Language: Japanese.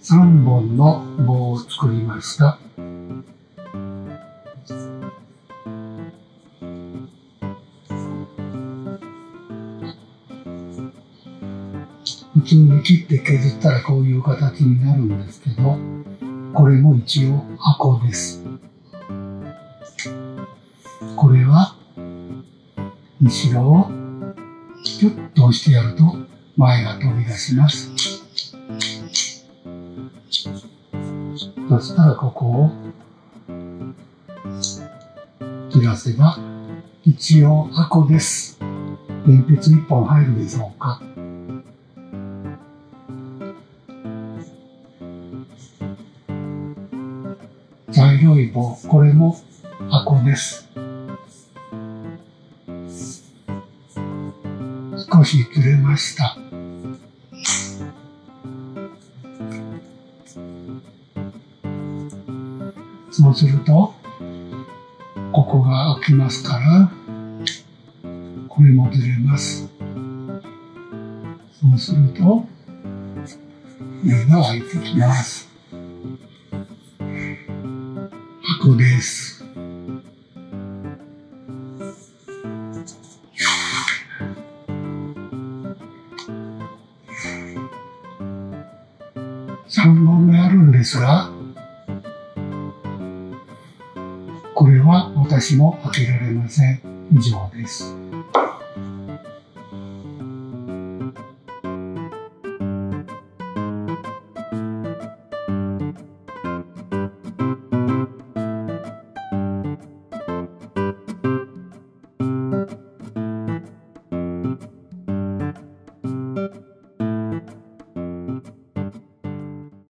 3本の棒を作りました。普通に切って削ったらこういう形になるんですけど、これも一応箱です。これは後ろをキュッと押してやると前が飛び出します。そしたらここを切らせば一応箱です。鉛筆1本入るでしょうか。茶色い棒、これも箱です。少しずれました。そうすると、ここが開きますから、これもずれます。そうすると、目が開いてきます。箱です。3本目あるんですが、これは私も開けられません。以上です。